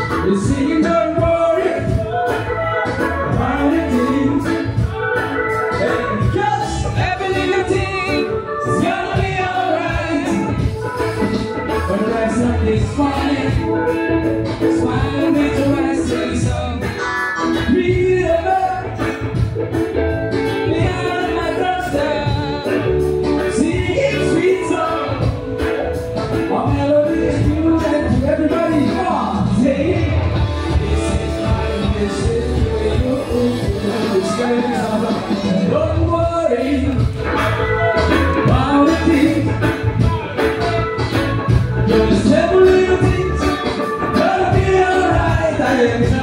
We're singing don't worry about the things. Hey, just every little thing is gonna be alright. But that's not this morning. Smile with the rest of the song. Read about behind my doorstep. Singing sweet song. Our melody is new and to everybody. Come on, say it. Don't worry about the things. Just every little thing's gonna be alright. I am